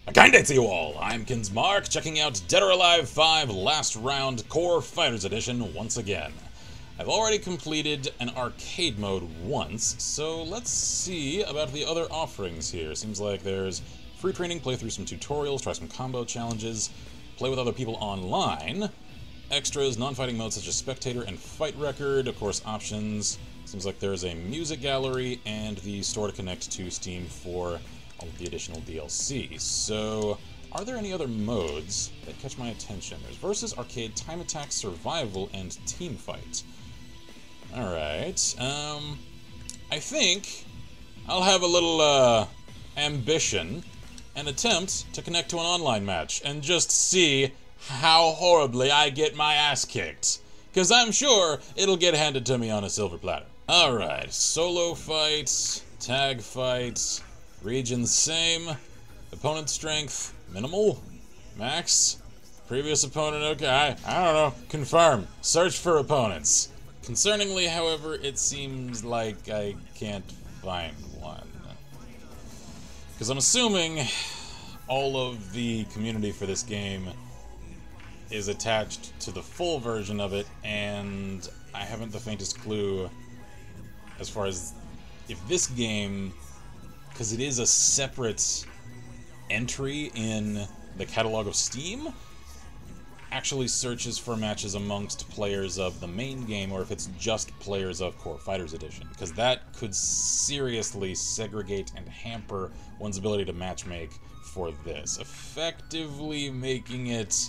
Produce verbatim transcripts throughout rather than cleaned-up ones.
A kind day to you all! I'm Kinsmarck, checking out Dead or Alive five Last Round Core Fighters Edition once again. I've already completed an arcade mode once, so let's see about the other offerings here. Seems like there's free training, play through some tutorials, try some combo challenges, play with other people online, extras, non-fighting modes such as spectator and fight record, of course options. Seems like there's a music gallery and the store to connect to Steam for all of the additional D L C. So, are there any other modes that catch my attention? There's Versus, Arcade, Time Attack, Survival, and Team Fight. Alright, um, I think I'll have a little, uh, ambition and attempt to connect to an online match and just see how horribly I get my ass kicked. Because I'm sure it'll get handed to me on a silver platter. Alright, solo fight, tag fight, region same, opponent strength minimal, max, previous opponent okay, I, I don't know, confirm, search for opponents. Concerningly, however, it seems like I can't find one. Because I'm assuming all of the community for this game is attached to the full version of it, and I haven't the faintest clue as far as if this game, because it is a separate entry in the catalog of Steam, actually searches for matches amongst players of the main game, or if it's just players of Core Fighters Edition, because that could seriously segregate and hamper one's ability to matchmake for this, effectively making it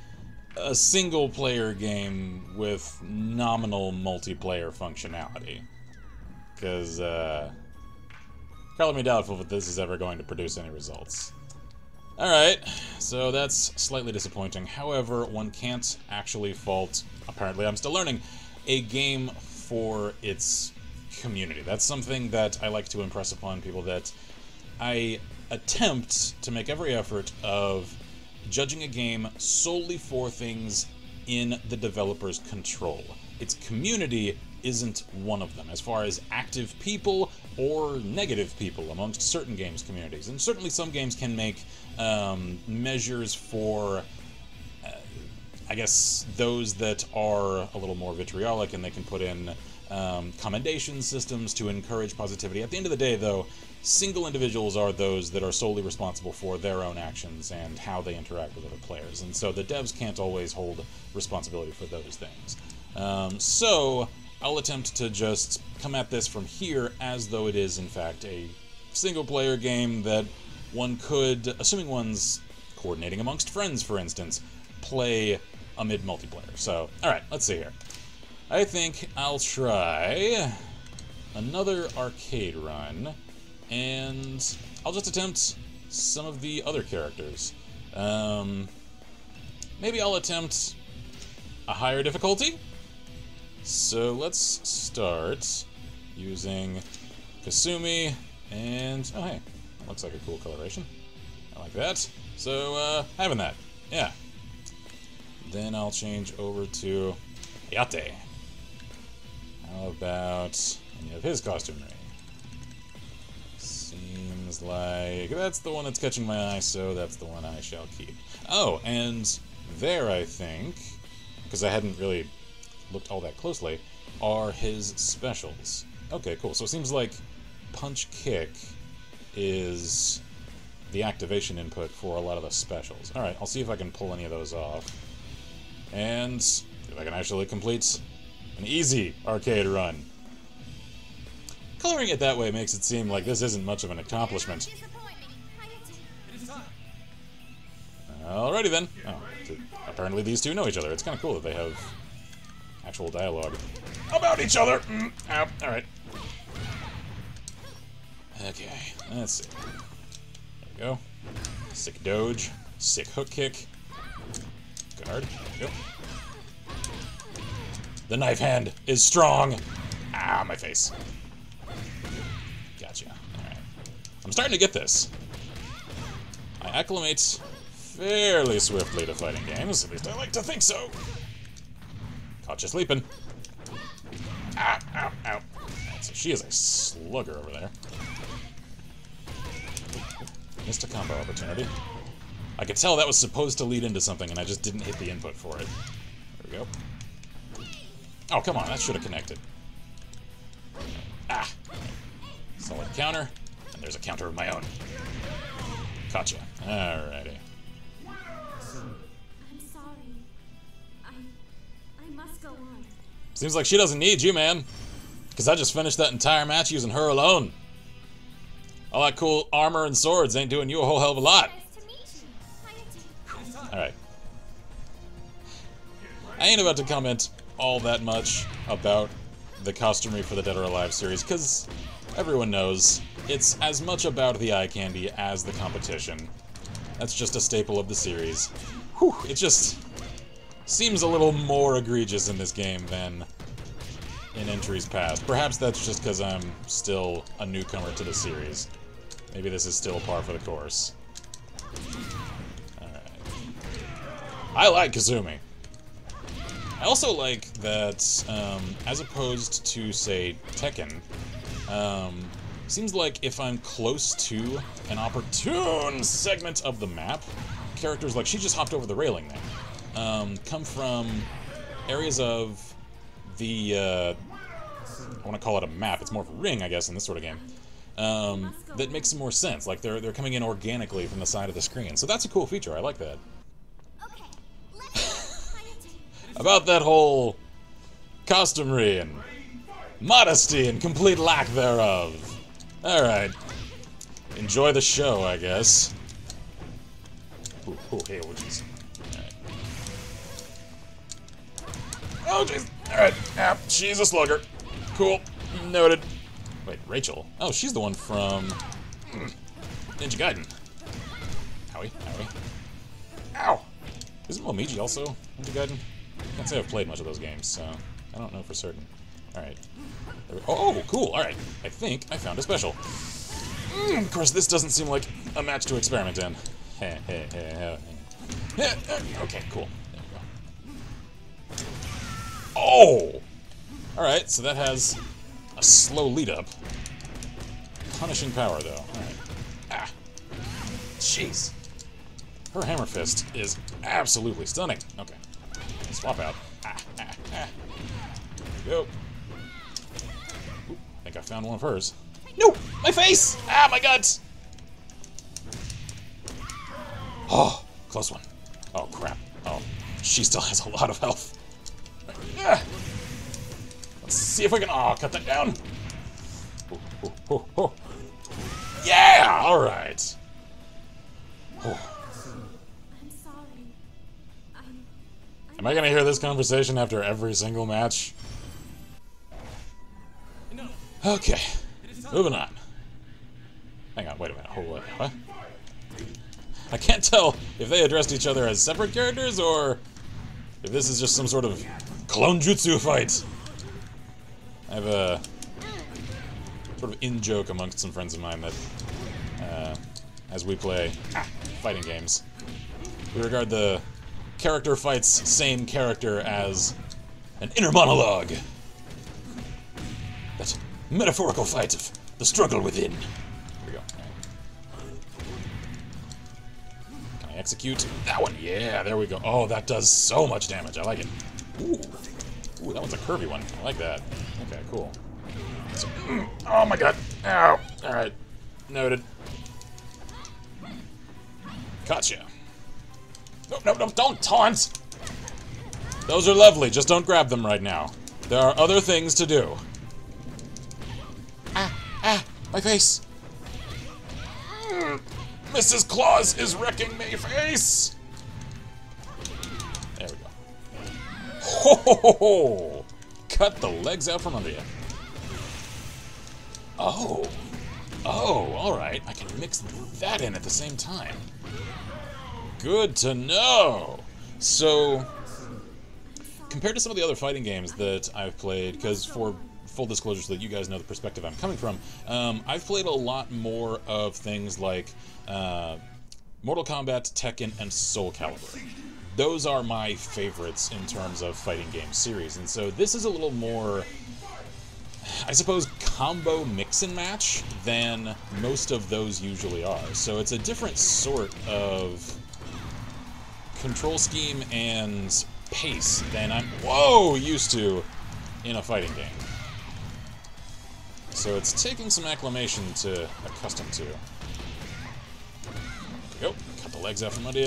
a single-player game with nominal multiplayer functionality. Because, uh... color me doubtful if this is ever going to produce any results. Alright, so that's slightly disappointing. However, one can't actually fault, apparently I'm still learning, a game for its community. That's something that I like to impress upon people, that I attempt to make every effort of judging a game solely for things in the developer's control. Its community isn't one of them, as far as active people or negative people amongst certain games communities. And certainly some games can make um, measures for, uh, I guess, those that are a little more vitriolic, and they can put in um, commendation systems to encourage positivity. At the end of the day, though, single individuals are those that are solely responsible for their own actions and how they interact with other players. And so the devs can't always hold responsibility for those things. Um, so I'll attempt to just come at this from here as though it is, in fact, a single-player game that one could, assuming one's coordinating amongst friends, for instance, play amid multiplayer. So, alright, let's see here. I think I'll try another arcade run, and I'll just attempt some of the other characters. Um, maybe I'll attempt a higher difficulty? So let's start using Kasumi, and, oh hey, that looks like a cool coloration. I like that. So, uh, having that, yeah. Then I'll change over to Yate. How about any of his costumery? Seems like that's the one that's catching my eye, so that's the one I shall keep. Oh, and there, I think, because I hadn't really looked all that closely, are his specials. Okay, cool. So it seems like punch kick is the activation input for a lot of the specials. Alright, I'll see if I can pull any of those off. And see if I can actually complete an easy arcade run. Coloring it that way makes it seem like this isn't much of an accomplishment. Alrighty then. Oh, apparently these two know each other. It's kind of cool that they have actual dialogue about each other. Mm, ow, alright. Okay, let's see. There we go. Sick doge. Sick hook kick. Guard. Yep. The knife hand is strong. Ah, my face. Gotcha. Alright. I'm starting to get this. I acclimate fairly swiftly to fighting games. At least I like to think so. Caught you sleeping. Ow, ow, ow. So she is a slugger over there. Missed a combo opportunity. I could tell that was supposed to lead into something, and I just didn't hit the input for it. There we go. Oh, come on, that should have connected. Ah! Solid counter, and there's a counter of my own. Gotcha. Alrighty. I'm sorry. I... I must go on. Seems like she doesn't need you, man. Because I just finished that entire match using her alone. All that cool armor and swords ain't doing you a whole hell of a lot. Nice to meet you. Alright. I ain't about to comment all that much about the costumery for the Dead or Alive series, because everyone knows it's as much about the eye candy as the competition. That's just a staple of the series. Whew, it just seems a little more egregious in this game than in entries past. Perhaps that's just because I'm still a newcomer to the series. Maybe this is still par for the course. Alright. I like Kazumi. I also like that, um, as opposed to, say, Tekken, um, seems like if I'm close to an opportune segment of the map, characters like, she just hopped over the railing there, um, come from areas of the, uh, I want to call it a map, it's more of a ring, I guess, in this sort of game, um, that makes some more sense. Like, they're, they're coming in organically from the side of the screen. So that's a cool feature, I like that. About that whole costumery and modesty and complete lack thereof. Alright. Enjoy the show, I guess. Ooh, ooh, hey, oh, jeez. Alright. Oh, jeez. Alright. Ah, she's a slugger. Cool. Noted. Wait, Rachel? Oh, she's the one from mm, Ninja Gaiden. Owie, owie. Ow! Isn't Momiji also Ninja Gaiden? I can't say I've played much of those games, so I don't know for certain. Alright. Oh, cool, alright. I think I found a special. Mm, of course, this doesn't seem like a match to experiment in. Okay, cool. There we go. Oh! Alright, so that has a slow lead-up. Punishing power, though. Alright. Ah! Jeez. Her hammer fist is absolutely stunning. Okay. Swap out. Ah, ah, ah. There we go. Ooh, I think I found one of hers. No! My face! Ah, my guts! Oh, close one. Oh, crap. Oh, she still has a lot of health. Ah. Let's see if we can... Oh, cut that down. Oh, oh, oh, oh. Yeah! Alright. Oh. Am I gonna hear this conversation after every single match? Okay, moving on. Hang on, wait a minute. Oh, what? What? I can't tell if they addressed each other as separate characters or if this is just some sort of clone jutsu fight. I have a sort of in-joke amongst some friends of mine that, uh, as we play ah, fighting games, we regard the character fights same character as an inner monologue. That metaphorical fight of the struggle within. Here we go. Can I execute that one? Yeah, there we go. Oh, that does so much damage. I like it. Ooh. Ooh, that one's a curvy one. I like that. Okay, cool. So, mm, oh my god. Ow. Alright. Noted. Gotcha. No, no, no, don't taunt! Those are lovely, just don't grab them right now. There are other things to do. Ah, ah, my face! Mm, Missus Claus is wrecking me face! There we go. Ho ho ho ho! Cut the legs out from under you. Oh. Oh, alright. I can mix that in at the same time. Good to know! So, compared to some of the other fighting games that I've played, because for full disclosure so that you guys know the perspective I'm coming from, um, I've played a lot more of things like uh, Mortal Kombat, Tekken, and Soul Calibur. Those are my favorites in terms of fighting game series, and so this is a little more, I suppose, combo mix and match than most of those usually are. So it's a different sort of control scheme and pace than I'm, whoa, used to in a fighting game. So it's taking some acclimation to accustom to. There we go. Cut the legs out from under you.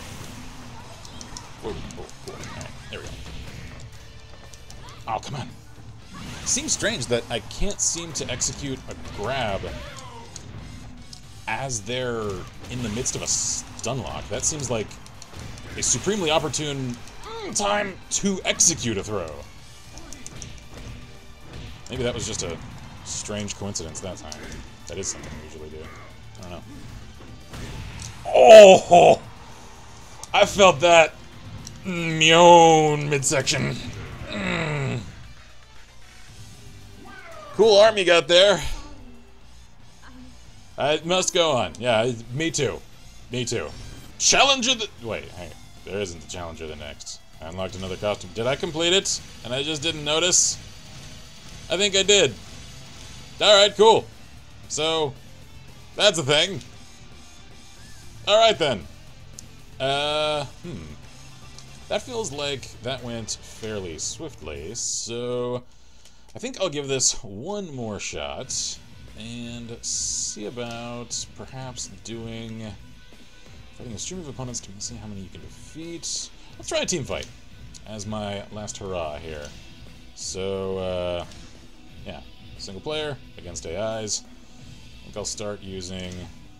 Whoa, whoa, whoa. Alright, there we go. Oh, come on. Seems strange that I can't seem to execute a grab as they're in the midst of a stun lock. That seems like a supremely opportune time to execute a throw. Maybe that was just a strange coincidence that time. That is something we usually do. I don't know. Oh! I felt that in my own midsection. Mm. Cool arm you got there. It must go on. Yeah, me too. Me too. Challenger the- wait, hang on. There isn't a Challenger the next. I unlocked another costume. Did I complete it? And I just didn't notice? I think I did. Alright, cool. So, that's a thing. Alright then. Uh, hmm. That feels like that went fairly swiftly, so I think I'll give this one more shot and see about perhaps doing fighting a stream of opponents to see how many you can defeat. Let's try a team fight as my last hurrah here. So, uh, yeah, single player against A Is. I think I'll start using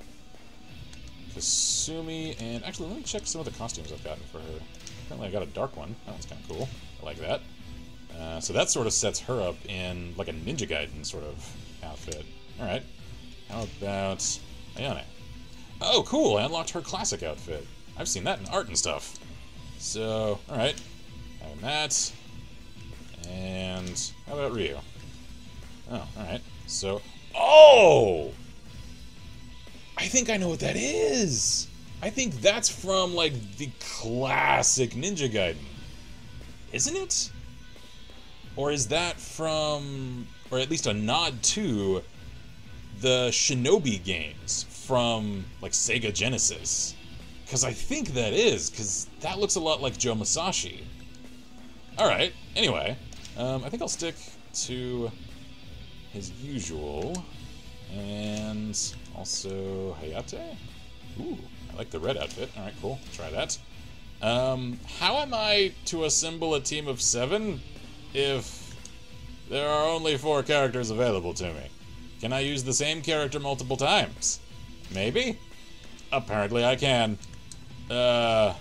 Kasumi, and actually let me check some of the costumes I've gotten for her. Apparently I got a dark one. That one's kind of cool. I like that. Uh, so that sort of sets her up in like a Ninja Gaiden sort of outfit. Alright. How about Ayane? Oh, cool! I unlocked her classic outfit. I've seen that in art and stuff. So, alright. Having that. And how about Ryu? Oh, alright. So, oh! I think I know what that is! I think that's from, like, the classic Ninja Gaiden. Isn't it? Or is that from, or at least a nod to, the Shinobi games from, like, Sega Genesis? Because I think that is, because that looks a lot like Joe Masashi. Alright, anyway. Um, I think I'll stick to his usual. And also Hayate? Ooh, I like the red outfit. Alright, cool. Try that. Um, how am I to assemble a team of seven if there are only four characters available to me? Can I use the same character multiple times? Maybe? Apparently I can. Uh...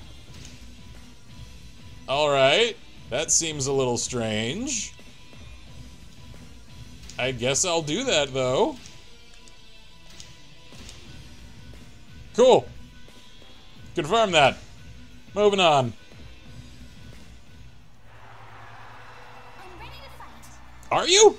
Alright. That seems a little strange. I guess I'll do that, though. Cool. Confirm that. Moving on. I'm ready to fight. Are you?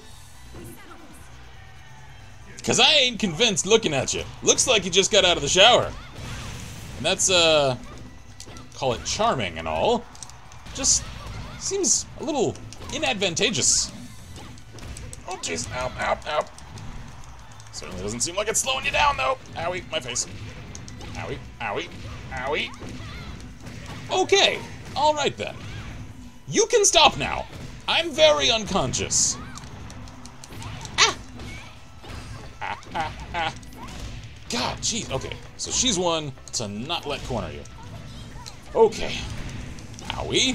Because I ain't convinced looking at you. Looks like you just got out of the shower. And that's, uh... call it charming and all. Just seems a little inadvantageous. Oh, jeez. Ow, ow, ow. Certainly doesn't seem like it's slowing you down, though. Owie, my face. Owie, owie, owie. Okay, alright then. You can stop now. I'm very unconscious. Ah! Ah, ah, ah. God, jeez. Okay, so she's one to not let corner you. Okay. Owie.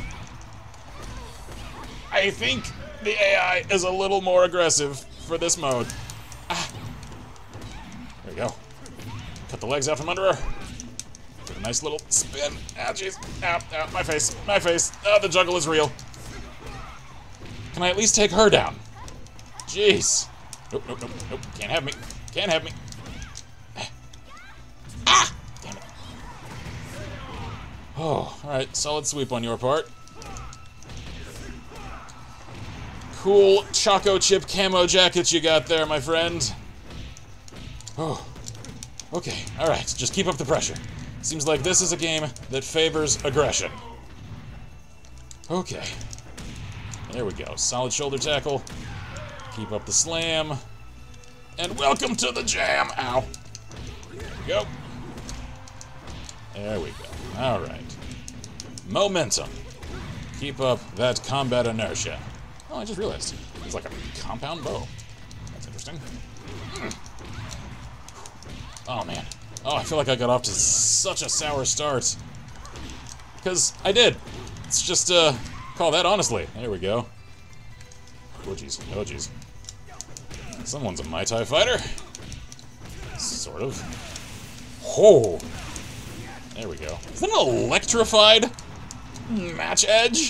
I think the A I is a little more aggressive for this mode. Ah. There we go. Cut the legs out from under her. Get a nice little spin. Ah, jeez. Ow, ow, my face. My face. Oh, the juggle is real. Can I at least take her down? Jeez. Nope, nope, nope, nope. Can't have me. Can't have me. Ah! Damn it. Oh, alright. Solid sweep on your part. Cool Choco Chip camo jackets you got there, my friend. Oh. Okay, alright. Just keep up the pressure. Seems like this is a game that favors aggression. Okay. There we go. Solid shoulder tackle. Keep up the slam. And welcome to the jam! Ow. There we go. There we go. Alright. Momentum. Keep up that combat inertia. Oh, I just realized. It's like a compound bow. That's interesting. Mm. Oh, man. Oh, I feel like I got off to such a sour start. Because I did. Let's just, uh, call that honestly. There we go. Oh, jeez. Oh, jeez. Someone's a Mai Tai fighter. Sort of. Oh! There we go. Is that an electrified match edge?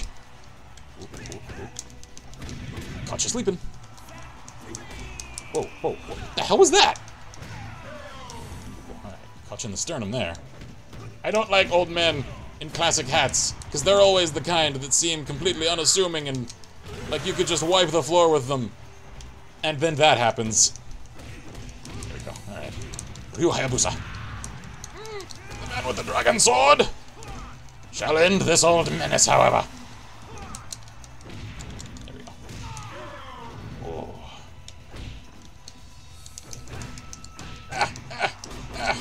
Caught you sleeping. Whoa, whoa, what the hell was that? Alright, caught you in the sternum there. I don't like old men in classic hats, because they're always the kind that seem completely unassuming and like you could just wipe the floor with them. And then that happens. There we go, alright. Ryu Hayabusa. The man with the dragon sword shall end this old menace, however. There we go. Oh. Ah, ah, ah.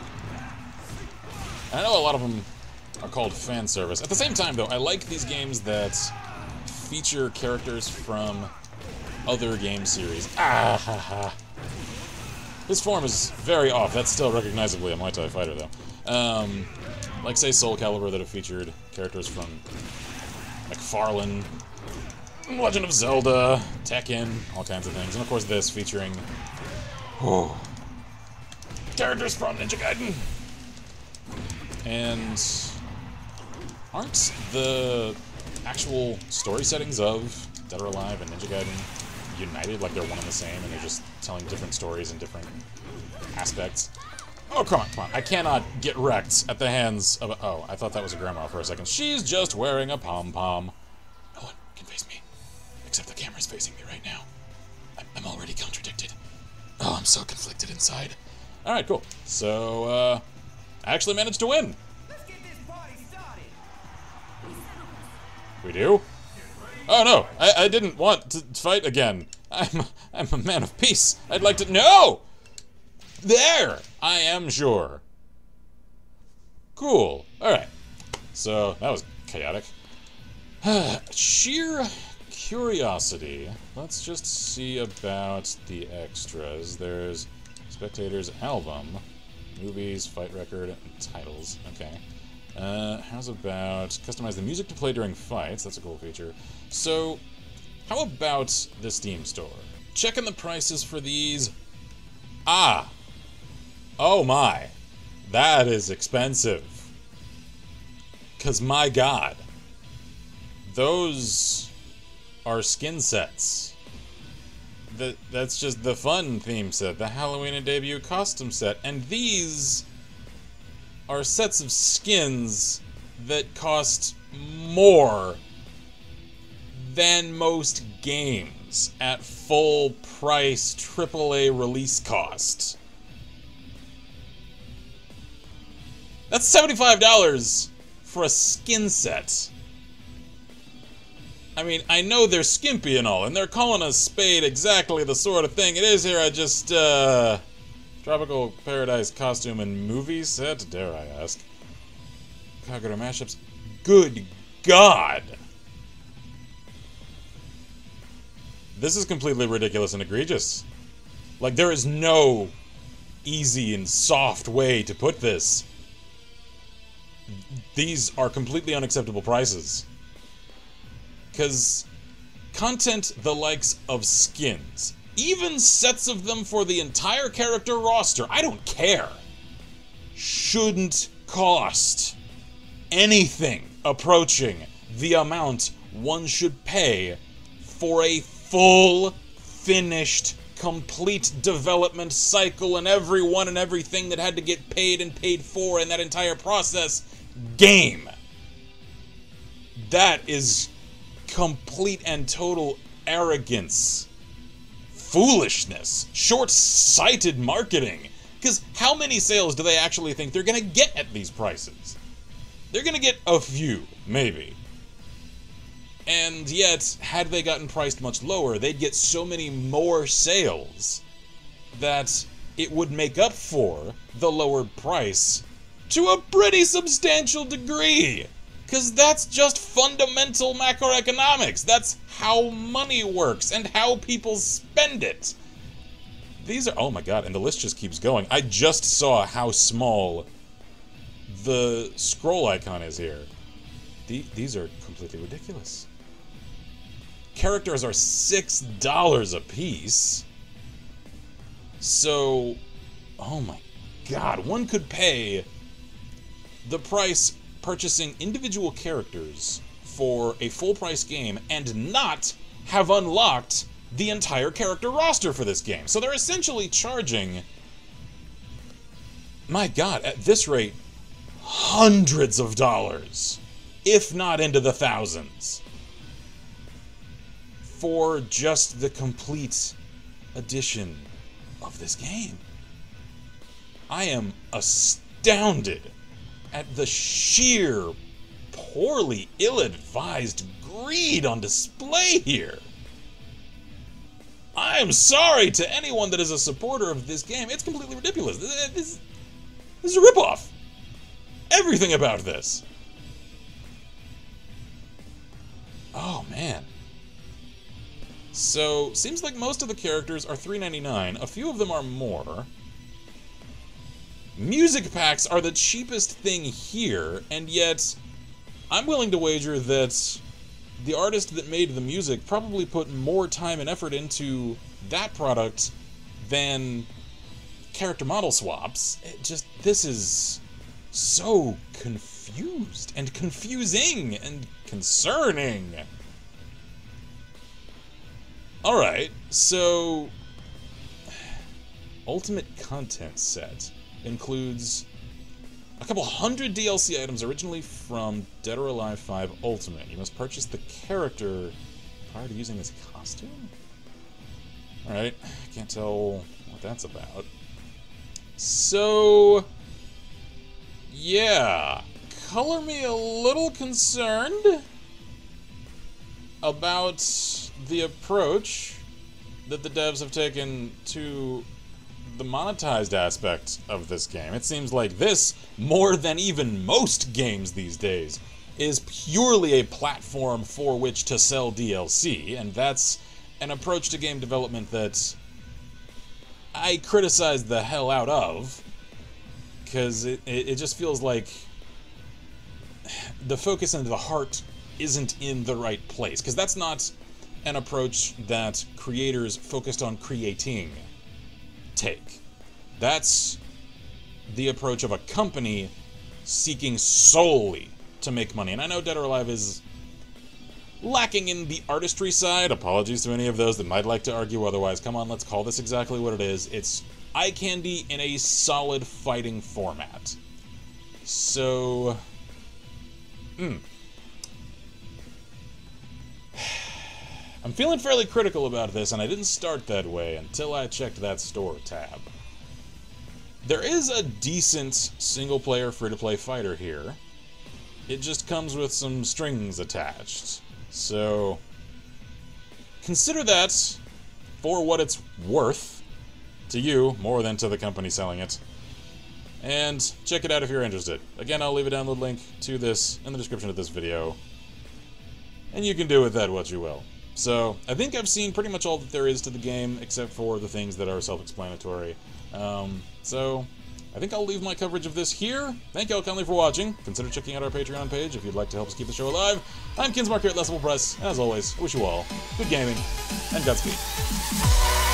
I know a lot of them are called fan service. At the same time, though, I like these games that feature characters from other game series. Ah ha ha. His form is very off. That's still recognizably a Muay Thai fighter, though. Um, like, say, Soul Calibur that have featured characters from McFarlane, Legend of Zelda, Tekken, all kinds of things. And, of course, this featuring oh, characters from Ninja Gaiden. And aren't the actual story settings of Dead or Alive and Ninja Gaiden united, like they're one and the same, and they're just telling different stories in different aspects? Oh, come on, come on. I cannot get wrecked at the hands of a... Oh, I thought that was a grandma for a second. She's just wearing a pom-pom. No one can face me, except the camera's facing me right now. I'm, I'm already contradicted. Oh, I'm so conflicted inside. Alright, cool. So, uh... I actually managed to win. Let's get this party started. We do? Oh no, I, I didn't want to fight again. I'm I'm a man of peace. I'd like to no. There, I am sure. Cool. All right. So that was chaotic. Sheer curiosity. Let's just see about the extras. There's Spectator's album, movies, fight record, and titles. Okay. Uh, how's about customize the music to play during fights? That's a cool feature. So, how about the Steam store? Checking the prices for these. Ah! Oh my. That is expensive. Cause my god. Those are skin sets. That, that's just the fun theme set. The Halloween and debut costume set. And these are sets of skins that cost more than most games at full price triple A release cost. That's seventy-five dollars for a skin set. I mean, I know they're skimpy and all, and they're calling a spade exactly the sort of thing it is here. I just, uh... Tropical Paradise costume and movie set, dare I ask. Kagura mashups. Good God! This is completely ridiculous and egregious. Like, there is no easy and soft way to put this. These are completely unacceptable prices. Because content the likes of skins, even sets of them for the entire character roster, I don't care, shouldn't cost anything approaching the amount one should pay for a full, finished, complete development cycle and everyone and everything that had to get paid and paid for in that entire process game. That is complete and total arrogance. Foolishness, short-sighted marketing. Because how many sales do they actually think they're going to get at these prices? They're going to get a few, maybe. And yet, had they gotten priced much lower, they'd get so many more sales that it would make up for the lowered price to a pretty substantial degree. Because that's just fundamental macroeconomics. That's how money works and how people spend it. These are, oh my god, and the list just keeps going. I just saw how small the scroll icon is here. The, these are completely ridiculous. Characters are six dollars a piece. So, oh my god, one could pay the price purchasing individual characters for a full-price game and not have unlocked the entire character roster for this game. So they're essentially charging, my god, at this rate, hundreds of dollars, if not into the thousands, for just the complete edition of this game. I am astounded at the sheer, poorly ill-advised greed on display here. I am sorry to anyone that is a supporter of this game. It's completely ridiculous. This, this, this is a ripoff. Everything about this. Oh, man. So, seems like most of the characters are three ninety-nine. A few of them are more. Music packs are the cheapest thing here, and yet I'm willing to wager that the artist that made the music probably put more time and effort into that product than character model swaps. It just, this is so confused and confusing and concerning. Alright, so Ultimate Content Set includes a couple hundred D L C items originally from Dead or Alive five Ultimate. You must purchase the character prior to using his costume? Alright, can't tell what that's about. So, yeah, color me a little concerned about the approach that the devs have taken to the monetized aspect of this game. It seems like this, more than even most games these days, is purely a platform for which to sell D L C, and that's an approach to game development that I criticize the hell out of, because it, it, it just feels like the focus and the heart isn't in the right place, because that's not an approach that creators focused on creating take. That's the approach of a company seeking solely to make money. And I know Dead or Alive is lacking in the artistry side. Apologies to any of those that might like to argue otherwise. Come on, let's call this exactly what it is. It's eye candy in a solid fighting format. So, hmm. I'm feeling fairly critical about this, and I didn't start that way until I checked that store tab. There is a decent single-player free-to-play fighter here. It just comes with some strings attached. So, consider that for what it's worth to you, more than to the company selling it. And check it out if you're interested. Again, I'll leave a download link to this in the description of this video. And you can do with that what you will. So, I think I've seen pretty much all that there is to the game, except for the things that are self-explanatory. Um, so, I think I'll leave my coverage of this here. Thank you all kindly for watching. Consider checking out our Patreon page if you'd like to help us keep the show alive. I'm Kinsmarck here at Lessable Press, and as always, wish you all good gaming and Godspeed.